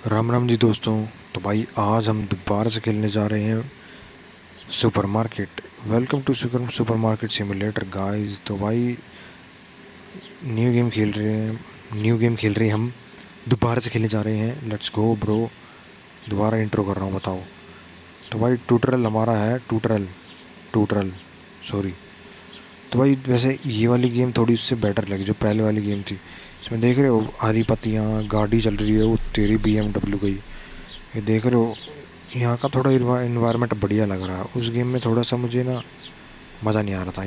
राम राम जी दोस्तों। तो भाई आज हम दोबारा से खेलने जा रहे हैं supermarket. Welcome to supermarket simulator guys. तो भाई न्यू गेम खेल रहे हैं हम। दोबारा से खेलने जा रहे हैं। Let's go bro. दोबारा इंट्रो कर रहा हूँ, बताओ। तो भाई ट्यूटोरियल हमारा है। Tutorial sorry. तो भाई वैसे ये वाली गेम थोड़ी उससे बेटर लगी जो पहले वाली गेम थी। इसमें देख रहे हो हरी पत्तियाँ, गाड़ी चल रही है, वो तेरी BMW गई। ये देख रहे हो, यहाँ का थोड़ा इन्वायरमेंट बढ़िया लग रहा है। उस गेम में थोड़ा सा मुझे ना मज़ा नहीं आ रहा था,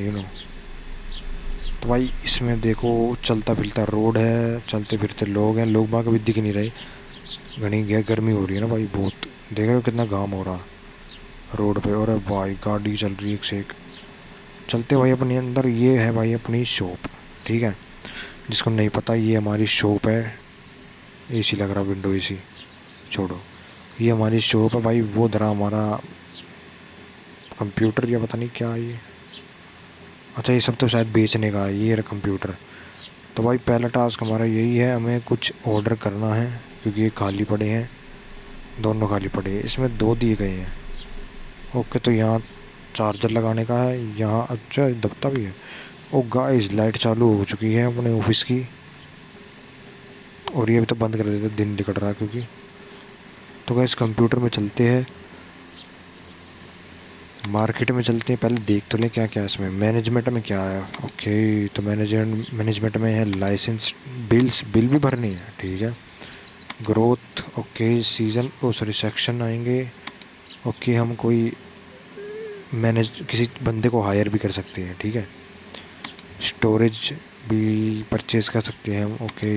तो भाई इसमें देखो चलता फिरता रोड है, चलते फिरते लोग हैं। लोग बाग अभी दिख नहीं रहे, घनी गर्मी हो रही है ना भाई बहुत। देख रहे हो कितना घाम हो रहा रोड पे। और भाई गाड़ी चल रही है एक से एक। चलते भाई अपने अंदर। ये है भाई अपनी शॉप, ठीक है। जिसको नहीं पता, ये हमारी शॉप है। AC लग रहा, विंडो AC छोड़ो। ये हमारी शॉप है भाई। वो धरा हमारा कंप्यूटर या पता नहीं क्या है ये। अच्छा, ये सब तो शायद बेचने का है। ये रहा कंप्यूटर। तो भाई पहला टास्क हमारा यही है, हमें कुछ ऑर्डर करना है क्योंकि ये खाली पड़े हैं। दोनों खाली पड़े हैं, इसमें दो दिए गए हैं। ओके, तो यहाँ चार्जर लगाने का है। यहाँ अच्छा दबता भी है। ओ गाइस, लाइट चालू हो चुकी है अपने ऑफिस की। और ये अभी तो बंद कर देते, दिन निकल रहा है क्योंकि। तो गाइस कंप्यूटर में चलते हैं, मार्केट में चलते हैं। पहले देख तो लें क्या क्या है इसमें। मैनेजमेंट में क्या है। ओके, तो मैनेजमेंट में है लाइसेंस, बिल भी भरनी है, ठीक है। Growth, okay. Season, oh sorry, section आएंगे। ओके, हम कोई किसी बंदे को हायर भी कर सकते हैं, ठीक है। स्टोरेज भी परचेज कर सकते हैं हम, ओके।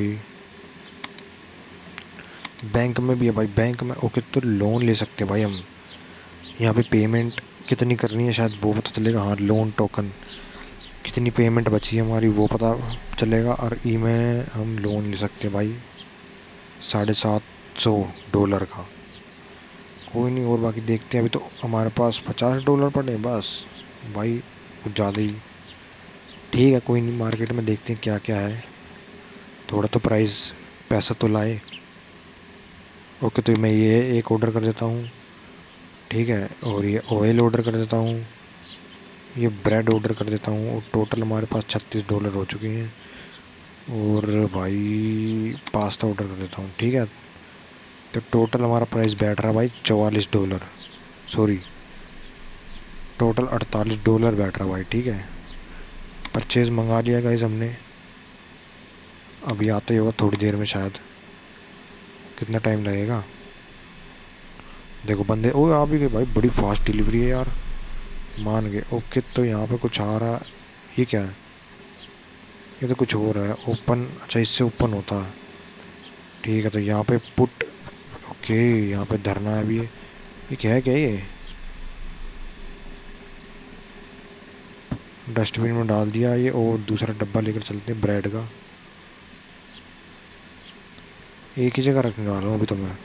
बैंक में भी है भाई, बैंक में ओके। तो लोन ले सकते हैं भाई हम। यहाँ पे पेमेंट कितनी करनी है शायद वो पता चलेगा। हाँ, लोन टोकन कितनी पेमेंट बची है हमारी वो पता चलेगा। और ई में हम लोन ले सकते हैं भाई $750 का। कोई नहीं, और बाकी देखते हैं। अभी तो हमारे पास $50 पड़े बस भाई, कुछ ज़्यादा ही। ठीक है, कोई नहीं, मार्केट में देखते हैं क्या क्या है। थोड़ा तो प्राइस पैसा तो लाए। ओके, तो मैं ये एक ऑर्डर कर देता हूँ, ठीक है। और ये ऑयल ऑर्डर कर देता हूँ, ये ब्रेड ऑर्डर कर देता हूँ। और टोटल हमारे पास $36 हो चुके हैं। और भाई पास्ता ऑर्डर कर देता हूँ, ठीक है। तो टोटल हमारा प्राइस बैठ रहा है भाई $44, सॉरी टोटल $48 बैठ रहा भाई, ठीक है। परचेज़ मंगा लिया गाइस हमने। अभी आते ही होगा थोड़ी देर में शायद। कितना टाइम लगेगा देखो। बंदे ओ आ भी गए भाई, बड़ी फास्ट डिलीवरी है यार, मान गए। ओके, तो यहाँ पे कुछ आ रहा है। ये क्या है? ये तो कुछ हो रहा है। ओपन, अच्छा इससे ओपन होता है, ठीक है। तो यहाँ पे पुट, ओके। यहाँ पे धरना है अभी। ये क्या है, क्या ये? डस्टबिन में डाल दिया ये। और दूसरा डब्बा लेकर चलते हैं ब्रेड का। एक ही जगह रखने वाला हूँ अभी तो मैं।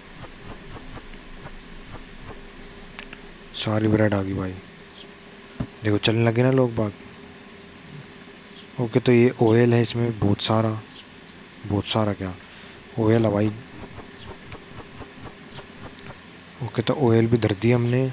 सारी ब्रेड आ गई भाई, देखो चलने लगे ना लोग बाग। ओके, तो ये ऑयल है इसमें बहुत सारा। बहुत सारा क्या ऑयल है भाई। ओके, तो ऑयल भी धर दिया हमने।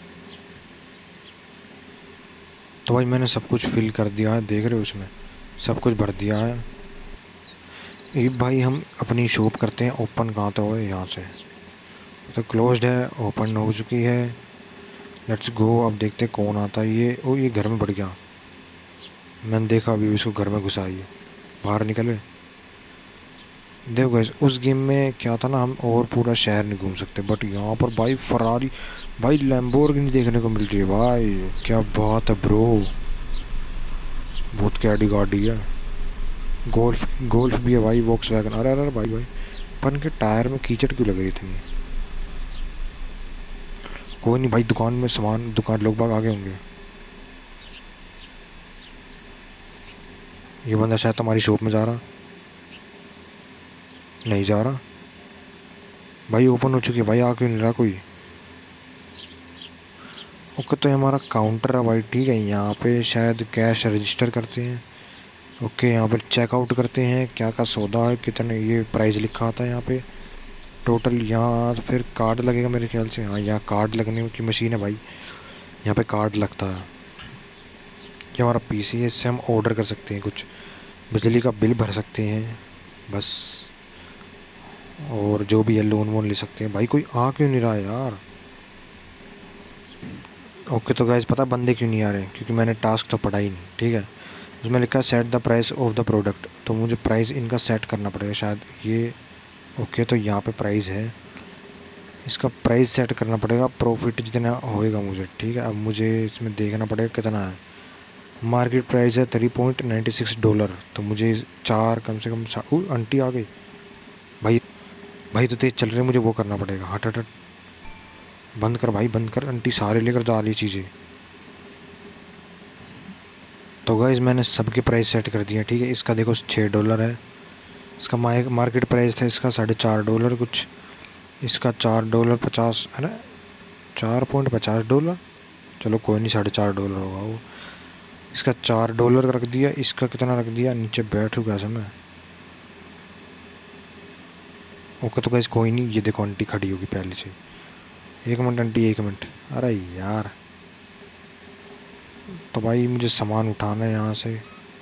तो भाई मैंने सब कुछ फिल कर दिया है, देख रहे हो उसमें सब कुछ भर दिया है। ये भाई हम अपनी शॉप करते हैं ओपन। कहाँ तो है यहाँ से। तो क्लोज्ड है, ओपन हो चुकी है। Let's go. अब देखते हैं कौन आता है ये। ओ ये घर में बढ़ गया, मैंने देखा अभी इसको घर में घुसा। ये बाहर निकले। देखो गाइस, उस गेम में क्या था ना, हम और पूरा शहर नहीं घूम सकते। बट यहाँ पर भाई फरारी, भाई लैम्बोर्गिनी देखने को मिल रही है भाई। क्या बात है ब्रो, बहुत कैडी गाड़ी है। गोल्फ गोल्फ भी है भाई, वॉक्सवैगन। अरे अरे भाई भाई, पर इनके टायर में कीचड़ क्यों लग रही थी? कोई नहीं भाई, दुकान में सामान, दुकान लोग बाग आगे होंगे। ये बंदा शायद हमारी शॉप में जा रहा, नहीं जा रहा भाई। ओपन हो चुकी है भाई, आ क्यों नहीं रहा कोई? ओके, तो ये हमारा काउंटर है भाई, ठीक है। यहाँ पे शायद कैश रजिस्टर करते हैं। ओके, यहाँ पे चेकआउट करते हैं क्या क्या सौदा है, कितने ये प्राइस लिखा आता है यहाँ पे। टोटल यहाँ तो फिर कार्ड लगेगा मेरे ख्याल से। हाँ, यहाँ कार्ड लगने की मशीन है भाई, यहाँ पे कार्ड लगता है। ये हमारा पीसी है, इससे हम ऑर्डर कर सकते हैं, कुछ बिजली का बिल भर सकते हैं बस, और जो भी है लोन वोन ले सकते हैं। भाई कोई आ क्यों नहीं रहा है यार? ओके तो गाइस पता बंदे क्यों नहीं आ रहे? क्योंकि मैंने टास्क तो पढ़ा ही नहीं, ठीक है। उसमें लिखा है set the price of the product, तो मुझे प्राइस इनका सेट करना पड़ेगा शायद ये। ओके तो यहाँ पे प्राइस है, इसका प्राइस सेट करना पड़ेगा, प्रॉफिट जितना होएगा मुझे, ठीक है। अब मुझे इसमें देखना पड़ेगा कितना है। मार्केट प्राइस है $3.96, तो मुझे चार कम से कम आंटी आ गई भाई। भाई तो तेज चल रहे, मुझे वो करना पड़ेगा। हट हट हट, बंद कर भाई बंद कर, आंटी सारे लेकर जा रही चीज़ें। तो गाइस मैंने सबके प्राइस सेट कर दिए, ठीक है। इसका देखो $6 है, इसका मार्केट प्राइस था इसका $4.50 कुछ, इसका $4.50 है ना, $4.50। चलो कोई नहीं, $4.50 होगा वो। इसका $4 रख दिया, इसका कितना रख दिया, नीचे बैठू कैसे मैं। ओके तो गाइस कोई नहीं, ये देखो आंटी खड़ी होगी पहले से। एक मिनट आंटी, एक मिनट। अरे यार, तो भाई मुझे सामान उठाना है यहाँ से।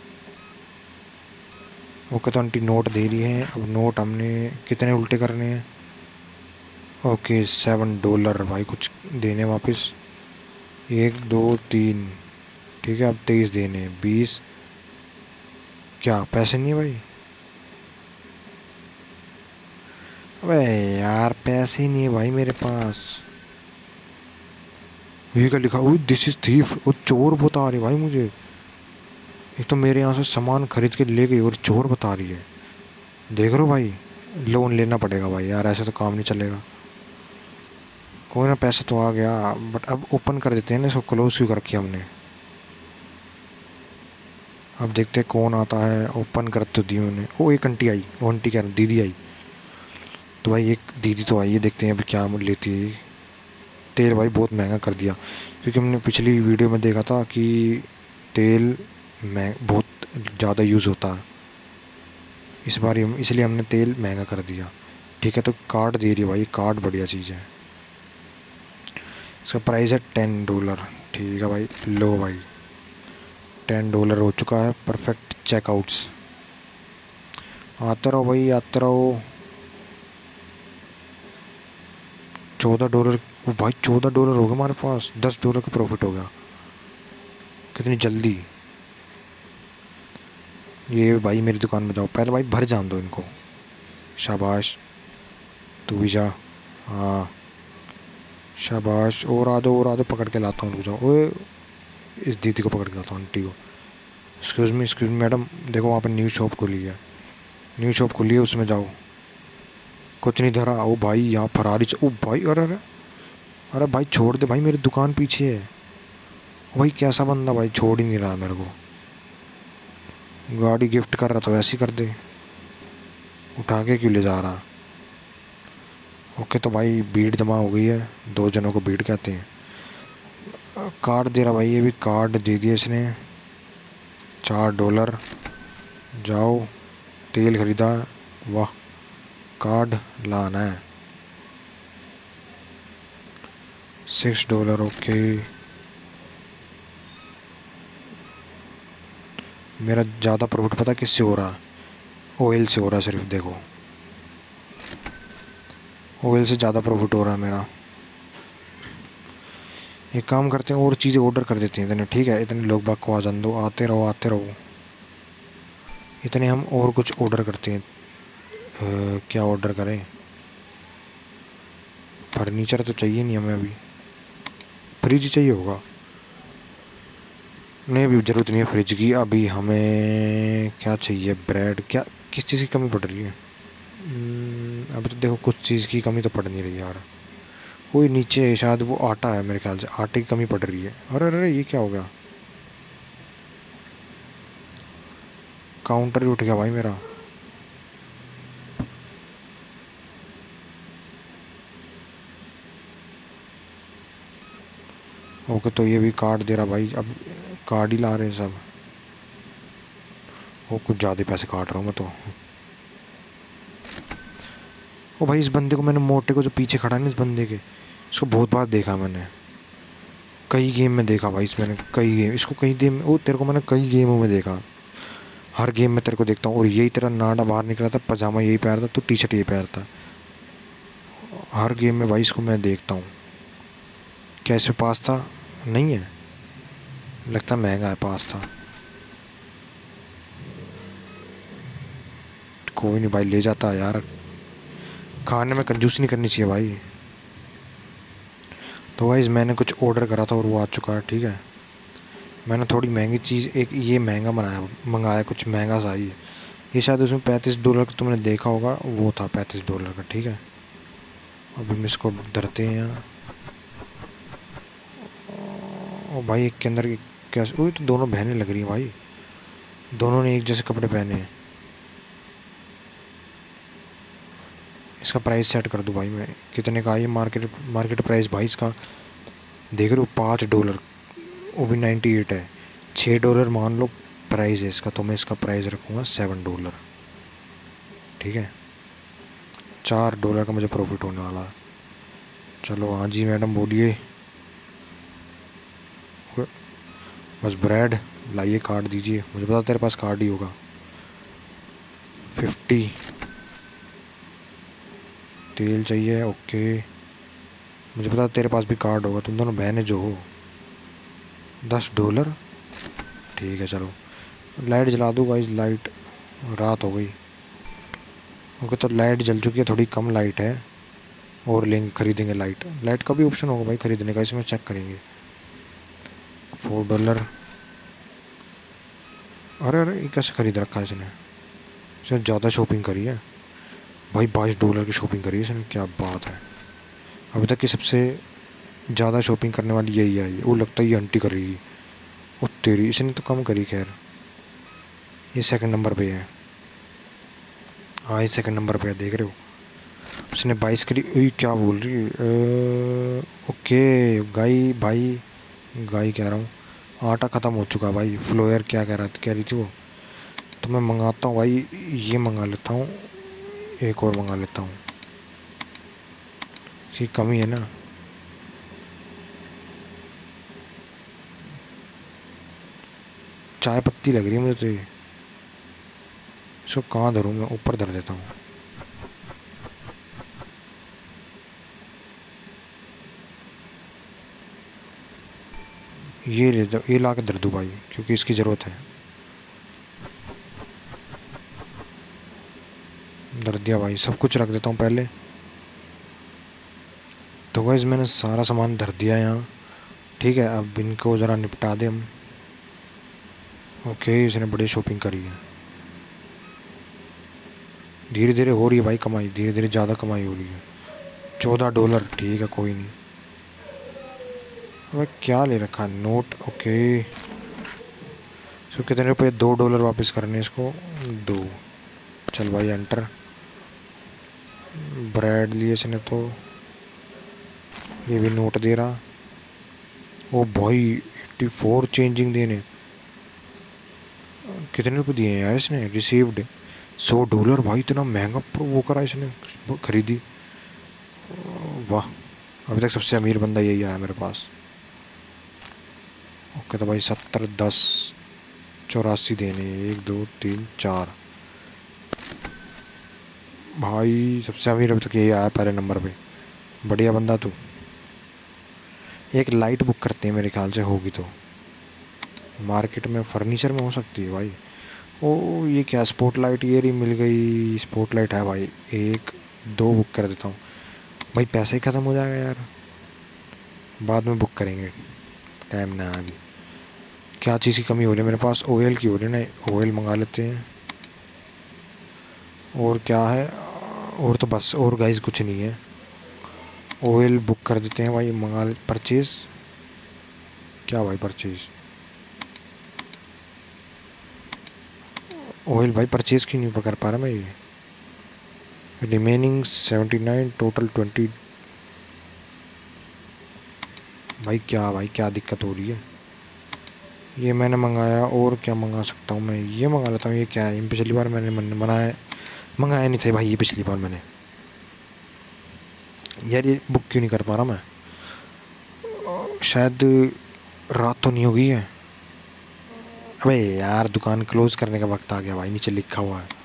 ओके तो आंटी नोट दे रही है, अब नोट हमने कितने उल्टे करने हैं? ओके $7 भाई, कुछ देने वापस। 1 2 3, ठीक है। अब 23 देने हैं, 20। क्या पैसे नहीं है भाई? अबे यार पैसे ही नहीं है भाई मेरे पास। ये क्या लिखा, ओ दिस इज थीफ, वो चोर बता रही भाई मुझे। एक तो मेरे यहाँ से सामान खरीद के ले गई और चोर बता रही है। देख रहे हो भाई, लोन लेना पड़ेगा भाई यार, ऐसे तो काम नहीं चलेगा। कोई ना, पैसा तो आ गया, बट अब ओपन कर देते हैं ना इसको, क्लोज क्यों कर रखी हमने। अब देखते हैं कौन आता है, ओपन कर तो दी उन्हें। ओ एक आंटी आई, वो आंटी कह रहा हूँ दीदी आई। तो भाई एक दीदी तो आई है, देखते हैं अभी क्या लेती है। तेल भाई बहुत महंगा कर दिया, क्योंकि हमने पिछली वीडियो में देखा था कि तेल बहुत ज़्यादा यूज़ होता है इस बार, इसलिए हमने तेल महंगा कर दिया। ठीक है तो कार्ड दे रही है भाई, कार्ड बढ़िया चीज़ है। इसका प्राइस है $10, ठीक है भाई। लो भाई $10 हो चुका है, परफेक्ट चेकआउट्स। आते रहो भाई आते रहो। $14, वो भाई $14 हो गया हमारे पास, $10 का प्रॉफिट हो गया। कितनी जल्दी। ये भाई मेरी दुकान में जाओ, पहले भाई भर जान दो इनको। शाबाश, तू भी जा। हाँ शाबाश, और आ दो और आ दो, पकड़ के लाता हूँ, रुक जाओ। ओए इस दीदी को पकड़ के लाता हूँ, आंटी को। एक्सक्यूज़ मी मैडम, देखो वहाँ पर न्यू शॉप खुली है, न्यू शॉप खुली है, उसमें जाओ। कुछ नहीं धरा। ओ भाई यहाँ फरारी ओ भाई, अरे अरे अरे भाई छोड़ दे भाई, मेरी दुकान पीछे है। ओ भाई कैसा बंदा भाई, छोड़ ही नहीं रहा मेरे को। गाड़ी गिफ्ट कर रहा तो ऐसे ही कर दे, उठा के क्यों ले जा रहा। ओके तो भाई भीड़ जमा हो गई है, दो जनों को भीड़ कहते हैं। कार्ड दे रहा भाई, ये भी कार्ड दे दिया इसने, $4। जाओ तेल खरीदा, वाह। कार्ड लाना है, $6। ओके मेरा ज़्यादा प्रॉफिट पता किससे हो रहा? ऑयल से हो रहा है सिर्फ, देखो ऑयल से ज़्यादा प्रॉफिट हो रहा है मेरा। एक काम करते हैं, और चीज़ें ऑर्डर कर देते हैं इतने, ठीक है। इतने लोग बाग को आ जान दो, आते रहो आते रहो। इतने हम और कुछ ऑर्डर करते हैं। क्या ऑर्डर करें? फर्नीचर तो चाहिए नहीं हमें अभी, फ्रिज चाहिए होगा। नहीं अभी ज़रूरत नहीं है फ्रिज की, अभी हमें क्या चाहिए, ब्रेड, क्या किस चीज़ की कमी पड़ रही है? अभी तो देखो कुछ चीज़ की कमी तो पड़ नहीं रही यार। कोई नीचे शायद वो आटा है, मेरे ख्याल से आटे की कमी पड़ रही है। अरे अरे ये क्या हो गया, काउंटर ही उठ गया भाई मेरा। ओके तो ये भी कार्ड दे रहा भाई, अब कार्ड ही ला रहे हैं सब। वो कुछ ज़्यादा पैसे काट रहा हूँ मैं तो। ओ भाई इस बंदे को मैंने, मोटे को जो पीछे खड़ा है ना इस बंदे के, इसको बहुत बार देखा मैंने, कई गेम में देखा भाई इस मैंने, कई गेम इसको, कई गेम वो तेरे को मैंने कई गेमों में देखा। हर गेम में तेरे को देखता हूँ। और यही तेरा नाडा बाहर निकला था, पजामा यही पहनता था, तो टी शर्ट यही पहनता था। हर गेम में भाई इसको मैं देखता हूँ। क्या इसमें पास्ता नहीं है? लगता महंगा है पास्ता। कोई नहीं भाई, ले जाता है यार। खाने में कंजूसी नहीं करनी चाहिए भाई। तो भाई मैंने कुछ ऑर्डर करा था और वो आ चुका है, ठीक है। मैंने थोड़ी महंगी चीज़, एक ये महंगा मंगाया, कुछ महंगा सा ही है ये। शायद उसमें $35 का तुमने देखा होगा, वो था $35 का, ठीक है। अभी हम इसको धरते हैं यहाँ। ओ भाई एक के अंदर क्या, वो तो दोनों बहनें लग रही हैं भाई, दोनों ने एक जैसे कपड़े पहने हैं। इसका प्राइस सेट कर दूँ भाई मैं, कितने का ये मार्केट मार्केट प्राइस भाई इसका देख रहे हो, $5, वो भी 98 है। $6 मान लो प्राइस है इसका, तो मैं इसका प्राइस रखूँगा $7, ठीक है। $4 का मुझे प्रॉफिट होने वाला है। चलो हाँ जी मैडम बोलिए। बस ब्रेड लाइए, कार्ड दीजिए, मुझे पता तेरे पास कार्ड ही होगा। 50 तेल चाहिए, ओके। मुझे पता तेरे पास भी कार्ड होगा, तुम दोनों बहनें जो हो। $10, ठीक है चलो। लाइट जला दूँगा, इस लाइट, रात हो गई। ओके तो लाइट जल चुकी है, थोड़ी कम लाइट है, और लेंगे, खरीदेंगे लाइट। लाइट का भी ऑप्शन होगा भाई खरीदने का, इसमें चेक करेंगे। $4। अरे अरे ये कैसे खरीद रखा है इसने, इसने ज़्यादा शॉपिंग करी है भाई, $22 की शॉपिंग करी है इसने, क्या बात है। अभी तक की सबसे ज़्यादा शॉपिंग करने वाली यही है। वो लगता है ये आंटी करेगी। ओ तेरी, इसने तो कम करी खैर। ये सेकंड नंबर पे है। हाँ ये सेकंड नंबर पे है, देख रहे हो। उसने 22 करी। क्या बोल रही है? ओके गाई भाई, गाई कह रहा हूँ, आटा ख़त्म हो चुका भाई। फ्लोयर क्या कह रही थी वो। तो मैं मंगाता हूँ भाई, ये मंगा लेता हूँ, एक और मंगा लेता हूँ, इसकी कमी है ना। चाय पत्ती लग रही है मुझे तो ये। इसको कहाँ धरूँ मैं, ऊपर धर देता हूँ। ये ले दो, ये ला के धर दूँ भाई, क्योंकि इसकी ज़रूरत है। धर दिया भाई, सब कुछ रख देता हूँ पहले। तो गाइस मैंने सारा सामान धर दिया यहाँ, ठीक है। अब इनको ज़रा निपटा दे हम। ओके इसने बड़ी शॉपिंग करी है। धीरे धीरे हो रही है भाई कमाई, धीरे धीरे ज़्यादा कमाई हो रही है। $14, ठीक है कोई नहीं। अबे क्या ले रखा है, नोट, ओके। इसको कितने रुपए, $2 वापस करने इसको, 2। चल भाई एंटर। ब्रेड लिए इसने तो, ये भी नोट दे रहा। ओ भाई 84 चेंजिंग देने, कितने रुपए दिए हैं यार इसने, रिसीव्ड $100 भाई, इतना महंगा वो करा इसने खरीदी, वाह। अभी तक सबसे अमीर बंदा यही आया मेरे पास। ओके तो भाई 70, 10, 84 देने, 1 2 3 4 भाई, सबसे अमीर अभी तक यही आया पहले नंबर पे, बढ़िया बंदा तू। एक लाइट बुक करते हैं मेरे ख्याल से, होगी तो मार्केट में, फर्नीचर में हो सकती है भाई। ओ ये क्या, स्पॉट लाइट, ये रही मिल गई, स्पॉट लाइट है भाई। 1 2 बुक कर देता हूँ भाई, पैसे ही ख़त्म हो जाएगा यार, बाद में बुक करेंगे, टाइम ना है अभी। क्या चीज़ की कमी हो रही है मेरे पास, ऑयल की हो रही है ना, ऑयल मंगा लेते हैं। और क्या है, और तो बस, और गाइस कुछ नहीं है। ऑयल बुक कर देते हैं भाई, मंगा ले, परचेज़ क्या भाई, परचेज़ ऑयल भाई, परचेज़ क्यों नहीं कर पा रहा मैं ये। Remaining 79, total 20। भाई क्या दिक्कत हो रही है। ये मैंने मंगाया, और क्या मंगा सकता हूँ मैं, ये मंगा लेता हूँ। ये क्या है, पिछली बार मैंने मंगाया नहीं था भाई ये, पिछली बार मैंने। यार ये बुक क्यों नहीं कर पा रहा मैं? शायद रात तो नहीं हो गई है। अबे यार दुकान क्लोज करने का वक्त आ गया भाई, नीचे लिखा हुआ है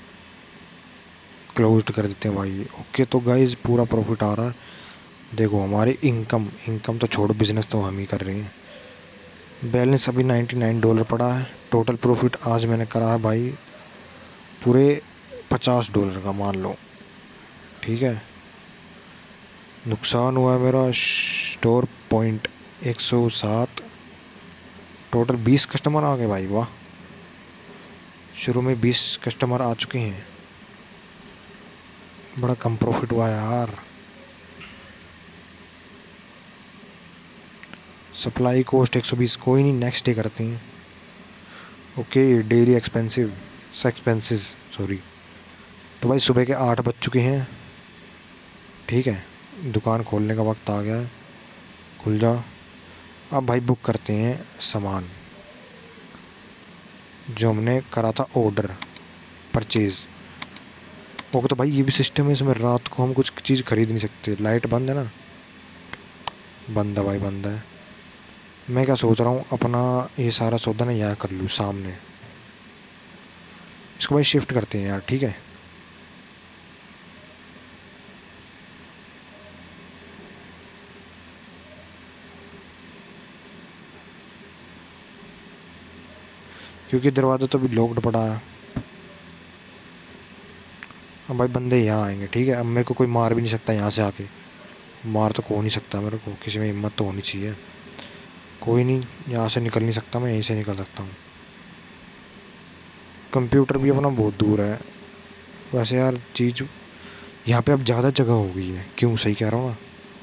क्लोज कर देते हैं भाई। ओके तो गाइज पूरा प्रॉफिट आ रहा है। देखो हमारी इनकम इनकम तो छोड़ो, बिजनेस तो हम ही कर रहे हैं। बैलेंस अभी $99 पड़ा है। टोटल प्रॉफिट आज मैंने करा है भाई पूरे $50 का मान लो, ठीक है। नुकसान हुआ है मेरा स्टोर पॉइंट 107। टोटल 20 कस्टमर आ गए भाई, वाह। शुरू में 20 कस्टमर आ चुके हैं। बड़ा कम प्रॉफिट हुआ यार। सप्लाई कॉस्ट 120, कोई नहीं नेक्स्ट डे करते हैं। Okay daily expenses sorry. तो भाई सुबह के 8 बज चुके हैं, ठीक है। दुकान खोलने का वक्त आ गया है, खुल जा। अब भाई बुक करते हैं सामान जो हमने करा था ऑर्डर, परचेज़। ओके तो भाई ये भी सिस्टम है इसमें, रात को हम कुछ चीज़ खरीद नहीं सकते। लाइट बंद है ना? बंद है भाई, बंद है। मैं क्या सोच रहा हूँ, अपना ये सारा सौदा ना यहाँ कर लूँ सामने। इसको भाई शिफ्ट करते हैं यार, ठीक है। क्योंकि दरवाज़ा तो अभी लॉक्ड पड़ा है। अब भाई बंदे यहाँ आएंगे, ठीक है। अब मेरे को कोई मार भी नहीं सकता यहाँ से आके, मार तो हो नहीं सकता मेरे को, किसी में हिम्मत तो होनी चाहिए। कोई नहीं, यहाँ से निकल नहीं सकता मैं, यहीं से निकल सकता हूँ। कंप्यूटर भी अपना बहुत दूर है वैसे यार। चीज़ यहाँ पे अब ज़्यादा जगह हो गई है, क्यों, सही कह रहा हूँ ना।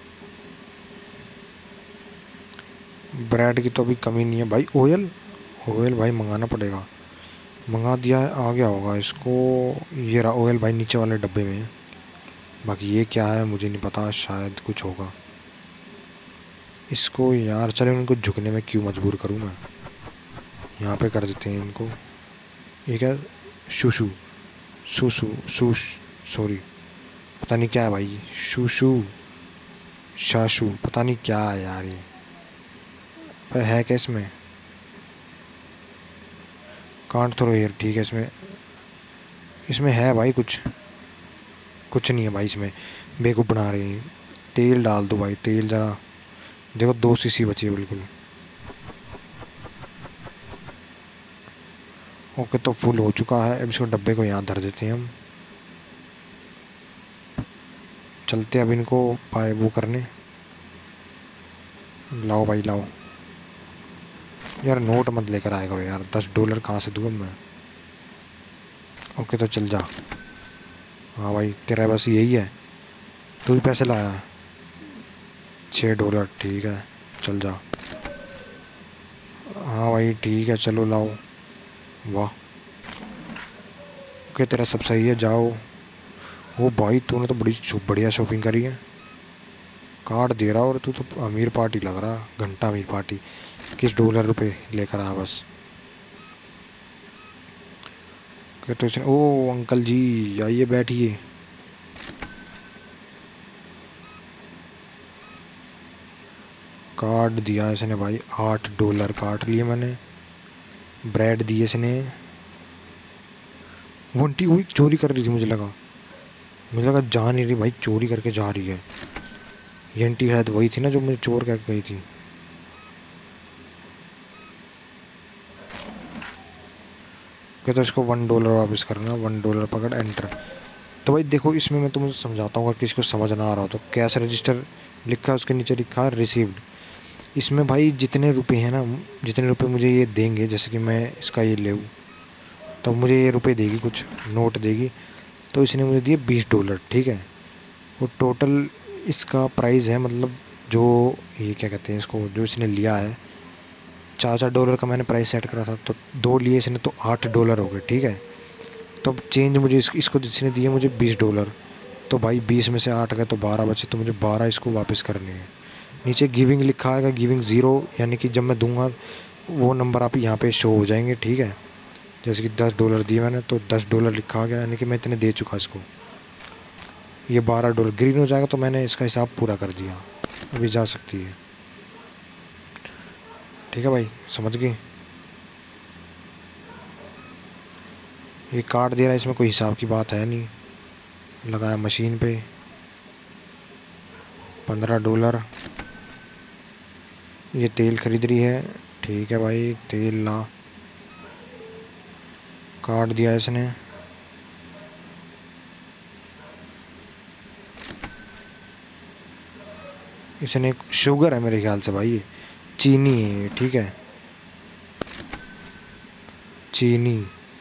ब्रेड की तो अभी कमी नहीं है भाई। ऑयल ऑयल भाई मंगाना पड़ेगा। मंगा दिया है, आ गया होगा इसको। ये रहा ऑयल भाई, नीचे वाले डब्बे में है। बाकी ये क्या है मुझे नहीं पता, शायद कुछ होगा। इसको यार चले उनको झुकने में क्यों मजबूर करूँ मैं, यहाँ पे कर देते हैं इनको। ये क्या, शूशू शूशू शूश सॉरी, पता नहीं क्या है भाई, शूशू शाशू, पता नहीं क्या है यार ये। पर है क्या इसमें, कांट थ्रो हेयर, ठीक है। इसमें इसमें है भाई कुछ, कुछ नहीं है भाई इसमें। बेवकूफ़ बना रहे हैं। तेल डाल दो भाई, तेल ज़रा। देखो 2 सीसी बची है बिल्कुल। ओके तो फुल हो चुका है। अब इसको डब्बे को यहाँ धर देते हैं हम। चलते अब इनको पाए वो करने। लाओ भाई लाओ। यार नोट मत लेकर आएगा यार, $10 कहाँ से दूँ मैं। ओके तो चल जा। हाँ भाई तेरा बस यही है, तू ही पैसे लाया। $6, ठीक है चल जा। हाँ भाई ठीक है चलो लाओ। वाह ओके तेरा सब सही है, जाओ। ओ भाई तूने तो बड़ी बढ़िया शॉपिंग करी है। कार्ड दे रहा और तू तो अमीर पार्टी लग रहा, घंटा अमीर पार्टी। किस डॉलर रुपए लेकर आया बस। ओके तो इसने, ओ अंकल जी आइए बैठिए। कार्ड दिया इसने भाई, $8 काट लिए मैंने। ब्रेड दिए इसने। वंटी हुई चोरी कर रही थी, मुझे लगा जा नहीं रही भाई, चोरी करके जा रही है। ये आंटी शायद वही थी ना जो मुझे चोर कह के गई थी। क्या तो इसको $1 वापस करना, $1 पकड़ एंटर। तो भाई देखो इसमें मैं तुम्हें समझाता हूँ, अगर किसी को समझ ना आ रहा हो तो कैश रजिस्टर लिखा है, उसके नीचे लिखा है रिसीव्ड। इसमें भाई जितने रुपए हैं ना, जितने रुपए मुझे ये देंगे, जैसे कि मैं इसका ये ले तो मुझे ये रुपए देगी, कुछ नोट देगी। तो इसने मुझे दिए $20, ठीक है। वो टोटल इसका प्राइस है, मतलब जो ये क्या कहते हैं इसको, जो इसने लिया है $4 का मैंने प्राइस सेट करा था, तो 2 लिए इसने तो $8 हो गए, ठीक है। तो अब चेंज मुझे इसको इसने दिए मुझे $20। तो भाई 20 में से 8 गए तो 12 बचे, तो मुझे 12 इसको वापस करने हैं। नीचे गिविंग लिखा आएगा, गिविंग 0, यानी कि जब मैं दूंगा वो नंबर आप यहाँ पे शो हो जाएंगे, ठीक है। जैसे कि $10 दिए मैंने तो $10 लिखा आ गया, यानी कि मैं इतने दे चुका इसको। ये $12 ग्रीन हो जाएगा तो मैंने इसका हिसाब पूरा कर दिया, अभी जा सकती है। ठीक है भाई, समझ गए। ये कार्ड दे रहा है, इसमें कोई हिसाब की बात है नहीं। लगाया मशीन पे, $15। ये तेल खरीद रही है, ठीक है भाई, तेल ला। कार्ड दिया इसने, इसने शुगर है मेरे ख्याल से भाई, ये चीनी है ये, ठीक है, चीनी।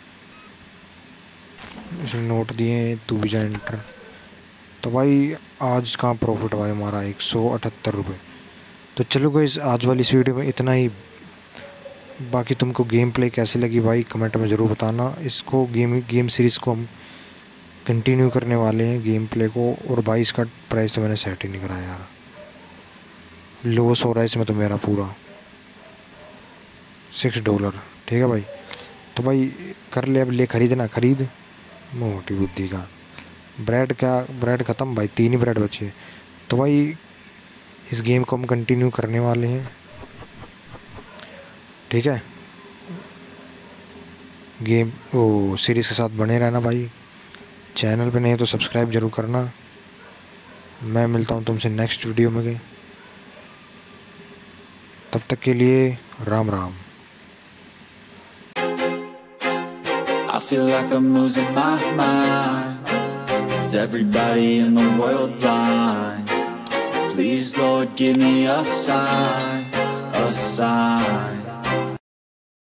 इसने नोट दिए, तू भी जा एंटर। तो भाई आज कहाँ प्रॉफिट भाई हमारा, 178 रुपये। तो चलो गाइस, आज वाली इस वीडियो में इतना ही। बाकी तुमको गेम प्ले कैसी लगी भाई कमेंट में ज़रूर बताना। इसको गेम सीरीज़ को हम कंटिन्यू करने वाले हैं गेम प्ले को। और भाई इसका प्राइस तो मैंने सेट ही नहीं करा यार, लॉस हो रहा है इसमें तो मेरा पूरा, $6। ठीक है भाई, तो भाई कर ले, अब ले खरीदना खरीद, मोटी बुद्धि का। ब्रेड क्या, ब्रेड ख़त्म भाई, 3 ही ब्रेड बचे। तो भाई इस गेम को हम कंटिन्यू करने वाले हैं, ठीक है। गेम वो सीरीज़ के साथ बने रहना भाई। चैनल पे नहीं तो सब्सक्राइब जरूर करना। मैं मिलता हूँ तुमसे नेक्स्ट वीडियो में, तब तक के लिए Ram Ram. I feel like I'm losing my mind. Is everybody in the world blind? Please Lord give me a sign, a sign.